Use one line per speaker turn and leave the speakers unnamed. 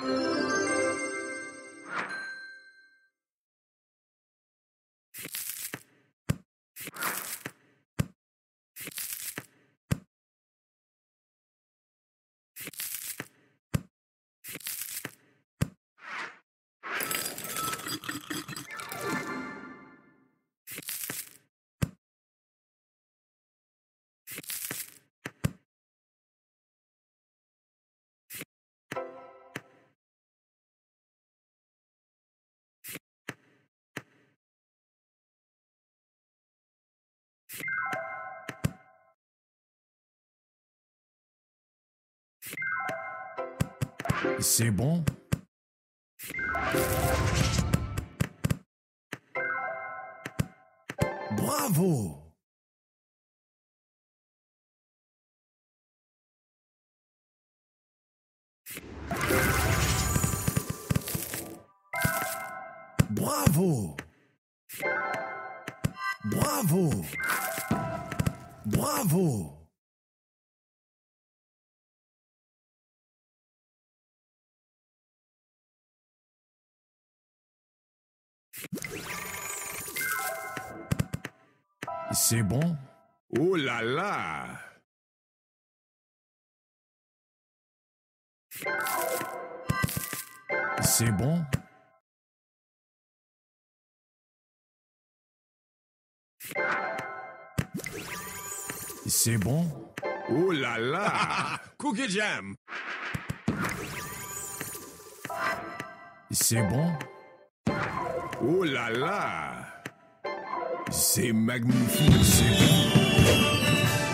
C'est bon? Bravo! Bravo! Bravo! Bravo! C'est bon?
Oh là là!
C'est bon? C'est bon?
Oh là là! Cookie Jam!
C'est bon?
Oh là là! C'est magnifique!
C'est bon?